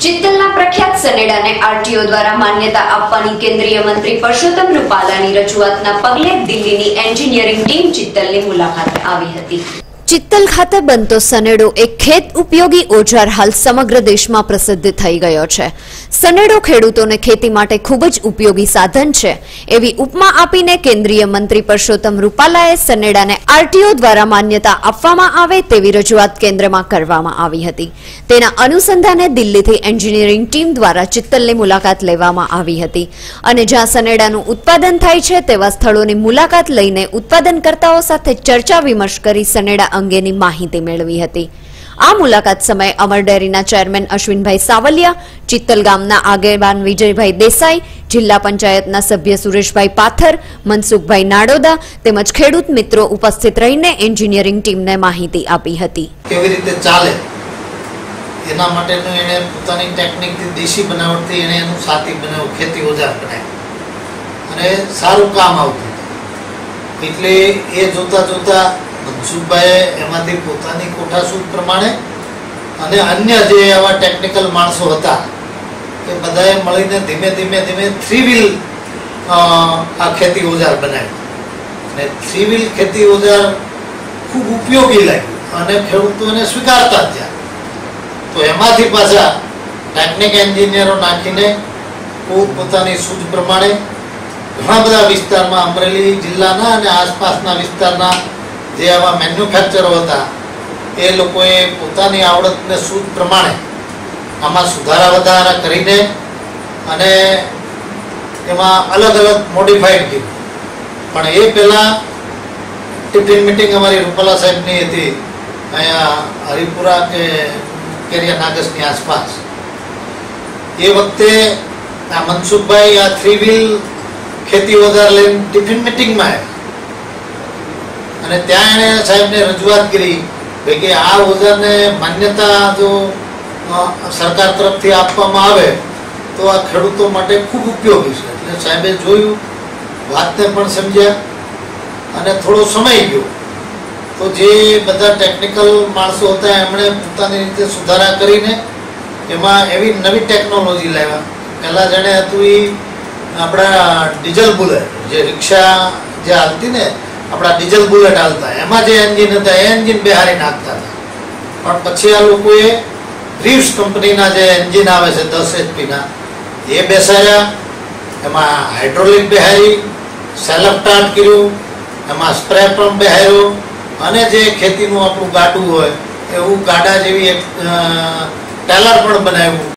ચિત્તલના પ્રખ્યાત સનેડાને આરટીઓ દ્વારા માન્યતા આપવાની કેન્દ્રીય મંત્રી પરસોત્તમ રૂપાલાની રજૂઆતના પગલે દિલ્હીની એન્જિનિયરિંગ ટીમ ચિત્તલની મુલાકાતે આવી હતી। ચિત્તલ ખાતે બનતો સનેડો એક ખેત ઉપયોગી ઓજાર હાલ સમગ્ર દેશમાં પ્રસિદ્ધ થઈ ગયો છે। સનેડો ખેડૂતોને ખેતી માટે ખૂબ જ ઉપયોગી સાધન છે એવી ઉપમા આપીને કેન્દ્રીય મંત્રી પરસોત્તમ રૂપાલાએ સનેડાને આરટીઓ દ્વારા માન્યતા આપવામાં આવે તેવી રજૂઆત કેન્દ્રમાં કરવામાં આવી હતી। તેના અનુસંધાને દિલ્હીથી એન્જિનિયરિંગ ટીમ દ્વારા ચિત્તલની મુલાકાત લેવામાં આવી હતી અને જ્યાં સનેડાનું ઉત્પાદન થાય છે તેવા સ્થળોની મુલાકાત લઈને ઉત્પાદનકર્તાઓ સાથે ચર્ચા વિમર્શ કરી સનેડા અંગેની માહિતી મેળવી હતી। આ મુલાકાત સમયે અમર ડેરીના ચેરમેન અશ્વિનભાઈ સાવલિયા, ચિત્તલ ગામના આગેવાન વિજયભાઈ દેસાઈ, જિલ્લા પંચાયતના સભ્ય સુરેશભાઈ પાથર, મનસુખભાઈ નાડોદા તેમજ ખેડૂત મિત્રો ઉપસ્થિત રહીને એન્જિનિયરિંગ ટીમને માહિતી આપી હતી। કેવી રીતે ચાલે એના માટેનું એને પોતાની ટેકનિકથી દેશી બનાવટથી એને એનું સાથી બનાવ્યું, ખેતી ઓજાર બનાવ્યું અને સારું કામ આવતું। એટલે એ જોતા જોતા મનસુખભાઈએ એમાંથી પોતાની કોઠાસૂઝ પ્રમાણે અને અન્ય જે એવા ટેકનિકલ માણસો હતા એ બધાએ મળીને ધીમે ધીમે ધીમે થ્રી વ્હીલ આ ખેતી ઓજાર બનાવ્યું અને થ્રી વ્હીલ ખેતી ઓજાર ખૂબ ઉપયોગી લાગ્યું અને ખેડૂતો એને સ્વીકારતા થયા। તો એમાંથી પાછા ટેકનિક એન્જિનિયરો નાખીને પોતાની સૂઝ પ્રમાણે ઘણા બધા વિસ્તારમાં અમરેલી જિલ્લાના અને આસપાસના વિસ્તારના જે આવા મેન્યુફેક્ચરો હતા એ લોકોએ પોતાની આવડતને સૂઝ પ્રમાણે આમાં સુધારા વધારા કરીને અને એમાં અલગ અલગ મોડિફાઈડ કર્યું। પણ એ પહેલાં ટિફિન મિટિંગ અમારી રૂપાલા સાહેબની હતી અહીંયા હરિપુરા કે કેરિયા નાગસની આસપાસ। એ વખતે આ મનસુખભાઈ આ થ્રી વ્હીલ ખેતી ઓજાર લઈને ટિફિન મિટિંગમાં આવ્યા અને ત્યાં એણે સાહેબને રજૂઆત કરી કે આ ઓજારને માન્યતા જો સરકાર તરફથી આપવામાં આવે તો આ ખેડૂતો માટે ખૂબ ઉપયોગી છે। એટલે સાહેબે જોયું, વાતને પણ સમજ્યા અને થોડો સમય ગયો તો જે બધા ટેકનિકલ માણસો હતા એમણે પોતાની રીતે સુધારા કરીને એમાં એવી નવી ટેકનોલોજી લાવ્યા। પહેલાં જેણે હતું એ આપણા ડીઝલ બુલેટ, જે રિક્ષા જે હાલતી ને આપણા ડીઝલ બુલેટ હાલતા એમાં જે એન્જિન હતા એ એન્જિન બેહારી નાખતા હતા। પણ પછી આ લોકોએ રિવ્સ કંપનીના જે એન્જિન આવે છે 10 HP એ બેસાડ્યા, એમાં હાઇડ્રોલિક બેહારી, સેલ્ફ સ્ટાર્ટ કર્યું, એમાં સ્પ્રે પંપ બેહાર્યો અને જે ખેતીનું આપણું ગાડું હોય એવું ગાડા જેવી એક ટેલર પણ બનાવ્યું।